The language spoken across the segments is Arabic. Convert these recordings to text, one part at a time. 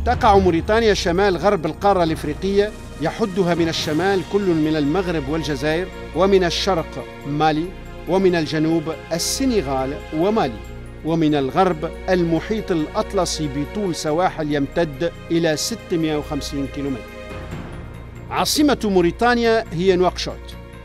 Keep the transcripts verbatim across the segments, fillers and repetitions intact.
تقع موريتانيا شمال غرب القارة الإفريقية، يحدها من الشمال كل من المغرب والجزائر، ومن الشرق مالي، ومن الجنوب السنغال ومالي، ومن الغرب المحيط الأطلسي بطول سواحل يمتد إلى ستمائة وخمسين كيلومتر. عاصمة موريتانيا هي نواكشوط.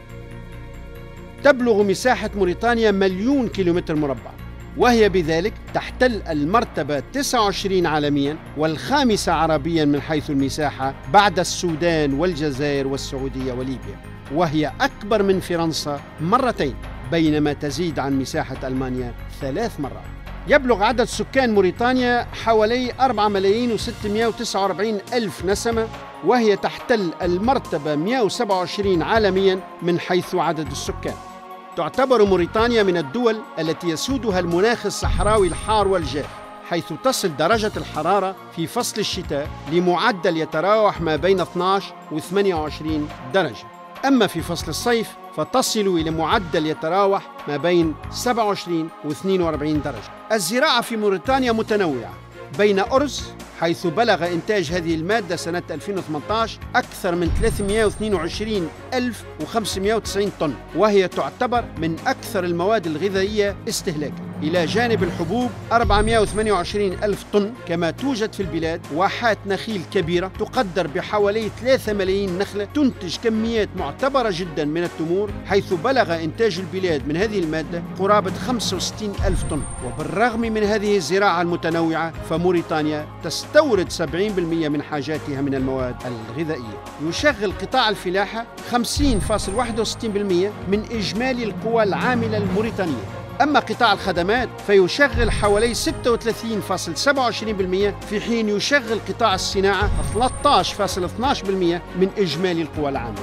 تبلغ مساحة موريتانيا مليون كيلومتر مربع، وهي بذلك تحتل المرتبة تسعة وعشرين عالمياً والخامسة عربياً من حيث المساحة بعد السودان والجزائر والسعودية وليبيا، وهي أكبر من فرنسا مرتين، بينما تزيد عن مساحة ألمانيا ثلاث مرات. يبلغ عدد سكان موريتانيا حوالي أربعة ملايين وستمائة وتسعة وأربعين ألف نسمة، وهي تحتل المرتبة مائة وسبعة وعشرين عالمياً من حيث عدد السكان. تعتبر موريتانيا من الدول التي يسودها المناخ الصحراوي الحار والجاف، حيث تصل درجة الحرارة في فصل الشتاء لمعدل يتراوح ما بين اثني عشر و ثمانية وعشرين درجة، أما في فصل الصيف فتصل إلى معدل يتراوح ما بين سبعة وعشرين و اثنين وأربعين درجة. الزراعة في موريتانيا متنوعة بين أرز، حيث بلغ إنتاج هذه المادة سنة ألفين وثمانية عشر أكثر من ثلاثمائة واثنين وعشرين ألف وخمسمائة وتسعين طن، وهي تعتبر من أكثر المواد الغذائية استهلاكاً، إلى جانب الحبوب أربعمائة وثمانية وعشرين ألف طن. كما توجد في البلاد واحات نخيل كبيرة تقدر بحوالي ثلاثة ملايين نخلة تنتج كميات معتبرة جدا من التمور، حيث بلغ إنتاج البلاد من هذه المادة قرابة خمسة وستين ألف طن. وبالرغم من هذه الزراعة المتنوعة فموريتانيا تستورد سبعين بالمئة من حاجاتها من المواد الغذائية. يشغل قطاع الفلاحة خمسين فاصلة واحد وستين بالمئة من إجمالي القوى العاملة الموريتانية. أما قطاع الخدمات فيشغل حوالي ستة وثلاثين فاصلة سبعة وعشرين بالمئة، في حين يشغل قطاع الصناعة ثلاثة عشر فاصلة اثني عشر بالمئة من إجمالي القوى العاملة.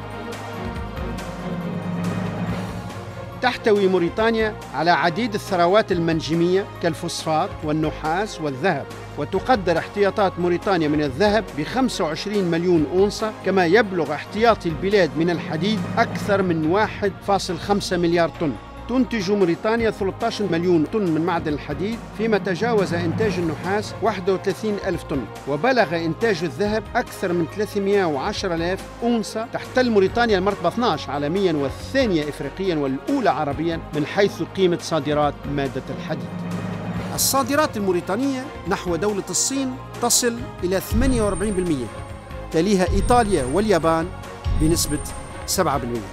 تحتوي موريتانيا على عديد الثروات المنجمية كالفوسفات والنحاس والذهب، وتقدر احتياطات موريتانيا من الذهب ب خمسة وعشرين مليون أونصة، كما يبلغ احتياطي البلاد من الحديد أكثر من واحد فاصلة خمسة مليار طن. تنتج موريتانيا ثلاثة عشر مليون طن من معدن الحديد، فيما تجاوز إنتاج النحاس واحد وثلاثين ألف طن، وبلغ إنتاج الذهب أكثر من ثلاثمائة وعشرة آلاف أونصة. تحتل موريتانيا المرتبة اثني عشر عالمياً والثانية إفريقياً والأولى عربياً من حيث قيمة صادرات مادة الحديد. الصادرات الموريتانية نحو دولة الصين تصل إلى ثمانية وأربعين بالمئة، تليها إيطاليا واليابان بنسبة سبعة بالمئة.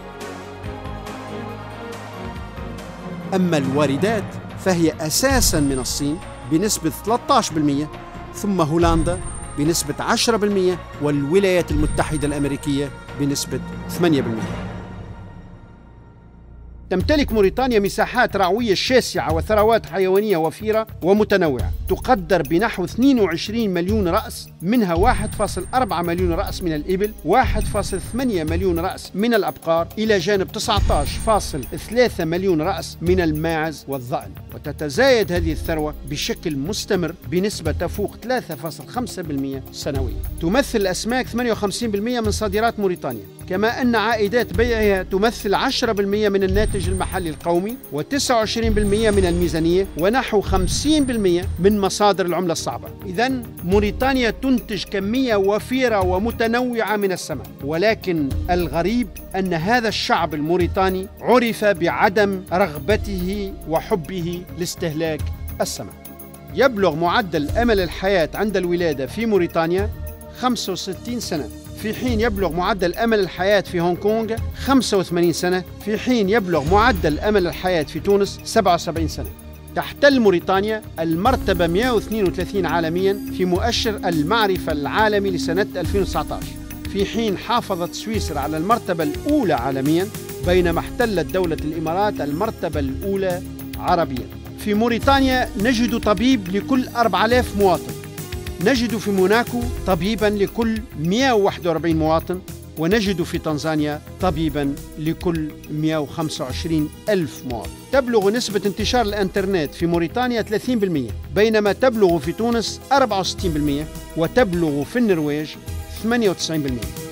أما الواردات فهي أساساً من الصين بنسبة ثلاثة عشر بالمئة، ثم هولندا بنسبة عشرة بالمئة، والولايات المتحدة الأمريكية بنسبة ثمانية بالمئة. تمتلك موريتانيا مساحات رعوية شاسعة وثروات حيوانية وفيرة ومتنوعة، تقدر بنحو اثنين وعشرين مليون رأس، منها واحد فاصلة أربعة مليون رأس من الإبل، واحد فاصلة ثمانية مليون رأس من الأبقار، إلى جانب تسعة عشر فاصلة ثلاثة مليون رأس من الماعز والضأن. وتتزايد هذه الثروة بشكل مستمر بنسبة تفوق ثلاثة فاصلة خمسة بالمئة سنويا. تمثل الأسماك ثمانية وخمسين بالمئة من صادرات موريتانيا، كما أن عائدات بيعها تمثل عشرة بالمئة من الناتج المحلي القومي، وتسعة وعشرين بالمئة من الميزانية، ونحو خمسين بالمئة من مصادر العملة الصعبة. إذن موريتانيا تنتج كمية وفيرة ومتنوعة من السمك، ولكن الغريب أن هذا الشعب الموريتاني عرف بعدم رغبته وحبه لاستهلاك السمك. يبلغ معدل أمل الحياة عند الولادة في موريتانيا خمسة وستين سنة، في حين يبلغ معدل أمل الحياة في هونغ كونغ خمسة وثمانين سنة، في حين يبلغ معدل أمل الحياة في تونس سبعة وسبعين سنة. تحتل موريتانيا المرتبة مائة واثنين وثلاثين عالمياً في مؤشر المعرفة العالمي لسنة ألفين وتسعة عشر، في حين حافظت سويسرا على المرتبة الأولى عالمياً، بينما احتلت دولة الإمارات المرتبة الأولى عربياً. في موريتانيا نجد طبيب لكل أربعة آلاف مواطن، نجد في موناكو طبيباً لكل مائة وواحد وأربعين مواطن، ونجد في تنزانيا طبيباً لكل مائة وخمسة وعشرين ألف مواطن. تبلغ نسبة انتشار الإنترنت في موريتانيا ثلاثين بالمئة، بينما تبلغ في تونس أربعة وستين بالمئة، وتبلغ في النرويج ثمانية وتسعين بالمئة.